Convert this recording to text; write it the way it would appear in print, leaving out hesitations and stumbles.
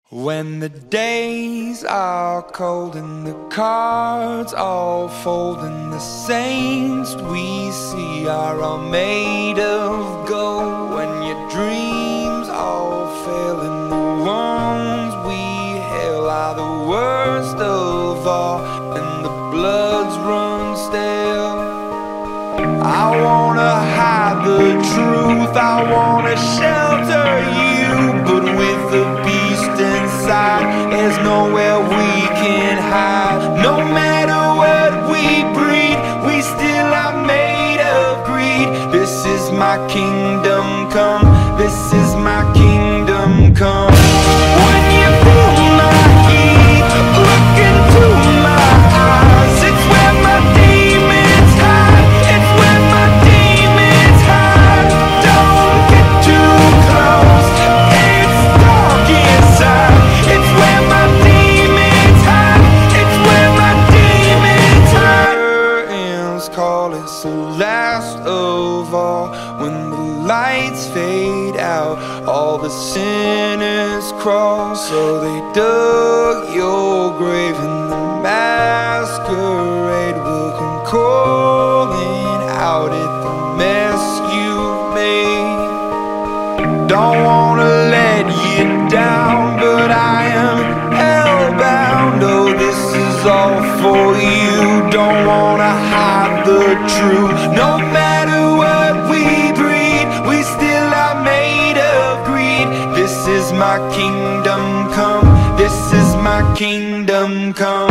When the days are cold and the cards all fold and the saints we see are all made of gold, when your dreams all fail and the ones we hail are the worst of all and the bloods run stale, I wanna hide the truth, I wanna shelter you, but with the beast inside, there's nowhere we can hide. No matter what we breed, we still are made of greed. This is my kingdom come, this is my kingdom come. When you feel my heat, look into my eyes, it's where my demons hide, it's where my demons hide. Don't get too close, it's dark inside, it's where my demons hide, it's where my demons hide. Curtains call, it's the last of all. When the lights fade out, all the sinners crawl. So they dug your grave and the masquerade will come calling out at the mess you've made. Don't wanna let you down, but I am hellbound. Oh, this is all for you. Don't wanna hide the truth. No matter what we breed, we still are made of greed. This is my kingdom come, this is my kingdom come.